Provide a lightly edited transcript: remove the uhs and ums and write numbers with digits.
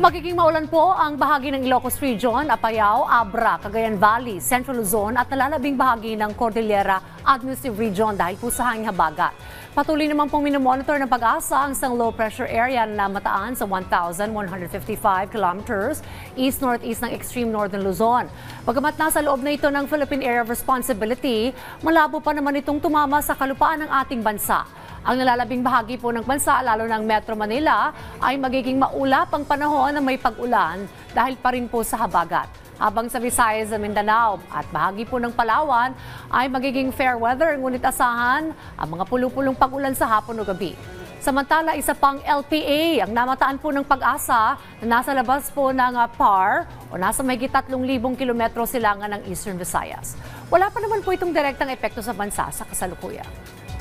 Magiging maulan po ang bahagi ng Ilocos Region, Apayao, Abra, Cagayan Valley, Central Luzon at nalalabing bahagi ng Cordillera Administrative Region dahil po sa hanging habagat. Patuloy naman pong minomonitor ng pag-asa ang isang low pressure area na mataan sa 1,155 kilometers east-northeast ng extreme northern Luzon. Bagamat nasa loob na ito ng Philippine Area of Responsibility, malabo pa naman itong tumama sa kalupaan ng ating bansa. Ang nalalabing bahagi po ng bansa, lalo ng Metro Manila, ay magiging maulap ang panahon na may pag-ulan dahil pa rin po sa habagat. Habang sa Visayas at Mindanao at bahagi po ng Palawan ay magiging fair weather, ngunit asahan ang mga pulupulong pag-ulan sa hapon o gabi. Samantala, isa pang LPA ang namataan po ng pag-asa na nasa labas po ng PAR o nasa mahigit 3,000 kilometro silangan ng Eastern Visayas. Wala pa naman po itong direktang epekto sa bansa sa kasalukuyan.